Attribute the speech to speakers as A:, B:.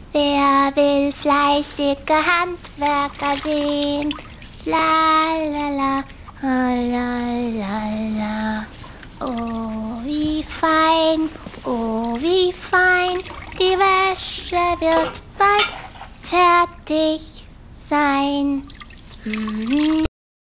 A: Wer will fleißige Handwerker sehen? La la la, la la la. Oh wie fein, die Wäsche wird bald fertig sein.